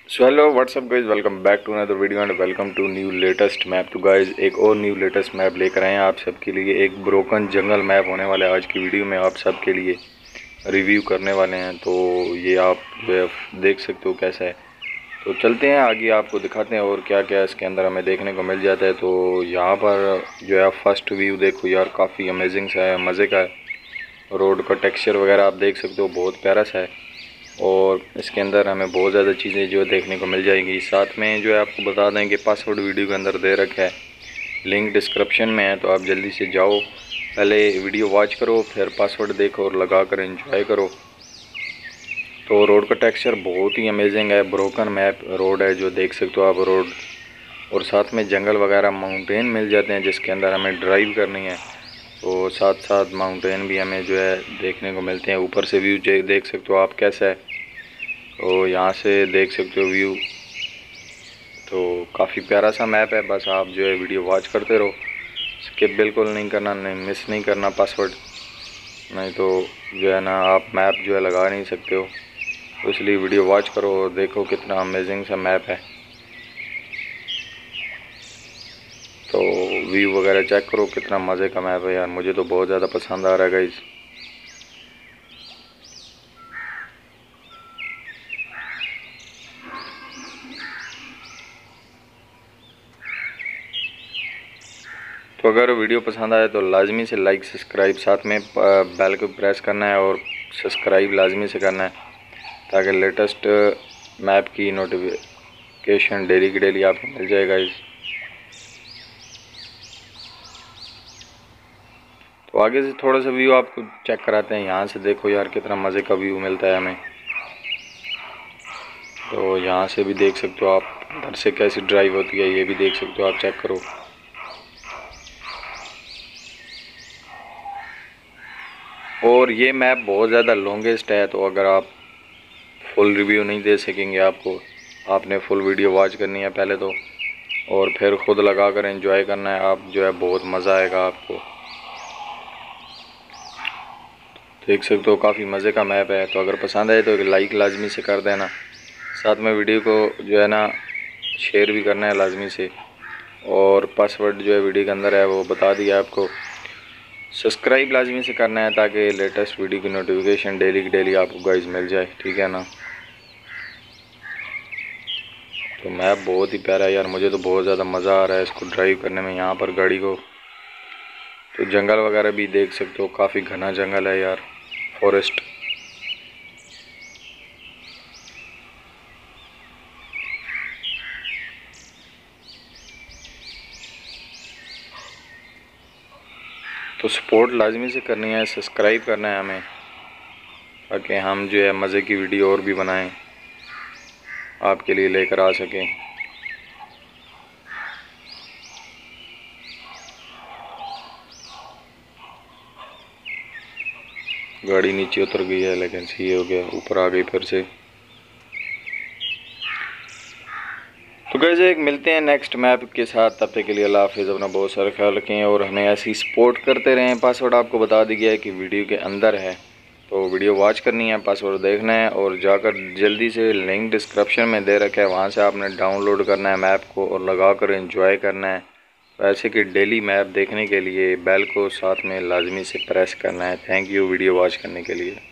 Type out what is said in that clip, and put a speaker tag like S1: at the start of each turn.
S1: So hello what's up guys, welcome back to another video and welcome to new latest map. तो guys एक और new latest map लेकर आए हैं आप सबके लिए। एक ब्रोकन जंगल मैप होने वाला है आज की वीडियो में, आप सबके लिए रिव्यू करने वाले हैं। तो ये आप जो है देख सकते हो कैसा है। तो चलते हैं आगे, आपको दिखाते हैं और क्या क्या इसके अंदर हमें देखने को मिल जाता है। तो यहाँ पर जो है फर्स्ट व्यू देखो यार, काफ़ी अमेजिंग सा है, मज़े का है। रोड का टेक्सचर वगैरह आप देख सकते हो, बहुत प्यारा सा है। और इसके अंदर हमें बहुत ज़्यादा चीज़ें जो देखने को मिल जाएंगी। साथ में जो है आपको बता दें कि पासवर्ड वीडियो के अंदर दे रखा है, लिंक डिस्क्रिप्शन में है। तो आप जल्दी से जाओ, पहले वीडियो वॉच करो, फिर पासवर्ड देखो और लगा कर एंजॉय करो। तो रोड का टेक्सचर बहुत ही अमेजिंग है, ब्रोकन मैप रोड है जो देख सकते हो आप रोड। और साथ में जंगल वगैरह माउंटेन मिल जाते हैं जिसके अंदर हमें ड्राइव करनी है। तो साथ साथ माउंटेन भी हमें जो है देखने को मिलते हैं। ऊपर से व्यू देख सकते हो आप कैसा है। तो यहाँ से देख सकते हो व्यू। तो काफ़ी प्यारा सा मैप है। बस आप जो है वीडियो वॉच करते रहो, स्किप बिल्कुल नहीं करना, नहीं मिस नहीं करना पासवर्ड, नहीं तो जो है ना आप मैप जो है लगा नहीं सकते हो। तो इसलिए वीडियो वॉच करो और देखो कितना अमेजिंग सा मैप है। तो व्यू वगैरह चेक करो, कितना मज़े का मैप है यार, मुझे तो बहुत ज़्यादा पसंद आ रहा है गाइस। तो अगर वीडियो पसंद आए तो लाजमी से लाइक सब्सक्राइब, साथ में बेल को प्रेस करना है और सब्सक्राइब लाजमी से करना है ताकि लेटेस्ट मैप की नोटिफिकेशन डेली की डेली आपको मिल जाएगा। तो आगे से थोड़ा सा व्यू आपको चेक कराते हैं। यहाँ से देखो यार कितना मज़े का व्यू मिलता है हमें। तो यहाँ से भी देख सकते हो आप, इधर से कैसी ड्राइव होती है ये भी देख सकते हो आप, चेक करो। और ये मैप बहुत ज़्यादा लॉन्गेस्ट है, तो अगर आप फुल रिव्यू नहीं दे सकेंगे, आपने फुल वीडियो वॉच करनी है पहले तो, और फिर ख़ुद लगा कर एंजॉय करना है। आप जो है बहुत मज़ा आएगा आपको। देख सकते हो काफ़ी मज़े का मैप है। तो अगर पसंद आए तो एक लाइक लाजमी से कर देना, साथ में वीडियो को जो है ना शेयर भी करना है लाजमी से। और पासवर्ड जो है वीडियो के अंदर है वो बता दिया आपको। सब्सक्राइब लाजमी से करना है ताकि लेटेस्ट वीडियो की नोटिफिकेशन डेली की डेली आपको गाइस मिल जाए, ठीक है ना। तो मैप बहुत ही प्यारा है यार, मुझे तो बहुत ज़्यादा मज़ा आ रहा है इसको ड्राइव करने में, यहाँ पर गाड़ी को। तो जंगल वगैरह भी देख सकते हो, काफ़ी घना जंगल है यार, फॉरेस्ट। तो सपोर्ट लाजमी से करनी है, सब्सक्राइब करना है हमें ताकि हम जो है मज़े की वीडियो और भी बनाएं, आपके लिए लेकर आ सकें। गाड़ी नीचे उतर गई है लेकिन सही हो गया, ऊपर आ गई फिर से। तो गाइस एक मिलते हैं नेक्स्ट मैप के साथ, तब तक के लिए अल्लाह हाफिज़, अपना बहुत सारा ख्याल रखें और हमें ऐसी सपोर्ट करते रहें। पासवर्ड आपको बता दिया गया है कि वीडियो के अंदर है, तो वीडियो वॉच करनी है, पासवर्ड देखना है और जाकर जल्दी से लिंक डिस्क्रिप्शन में दे रखा है, वहाँ से आपने डाउनलोड करना है मैप को और लगा कर एंजॉय करना है। वैसे कि डेली मैप देखने के लिए बेल को साथ में लाजमी से प्रेस करना है। थैंक यू वीडियो वॉच करने के लिए।